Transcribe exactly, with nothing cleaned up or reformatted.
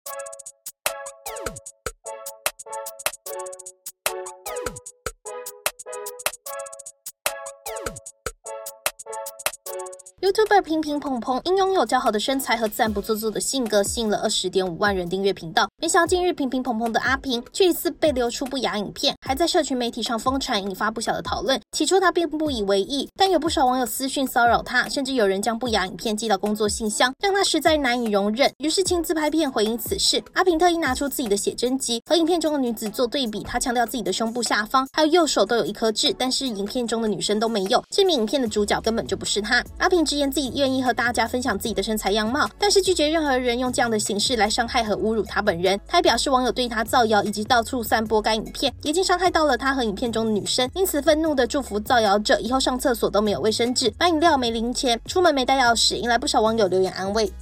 YouTuber 平平蓬蓬因拥有姣好的身材和自然不做作的性格，吸引了 二十点五万人订阅频道。没想到近日平平蓬蓬的阿平却疑似被流出不雅影片，还在社群媒体上疯传，引发不小的讨论。起初他并不以为意，但有不少网友私讯骚扰他，甚至有人将不雅影片寄到工作信箱，让他实在难以容忍，于是亲自拍片回应此事。阿平特意拿出自己的写真集和影片中的女子做对比，他强调自己的胸部下方还有右手都有一颗痣，但是影片中的女生都没有，证明影片的主角根本就不是他。阿平直言自己愿意和大家分享自己的身材样貌，但是拒绝任何人用这样的形式来伤害和侮辱他本人。他还表示网友对他造谣以及到处散播该影片，已经伤害到了他和影片中的女生，因此愤怒的祝福造谣者以后上厕所都没有卫生纸，买饮料没零钱，出门没带钥匙，引来不少网友留言安慰。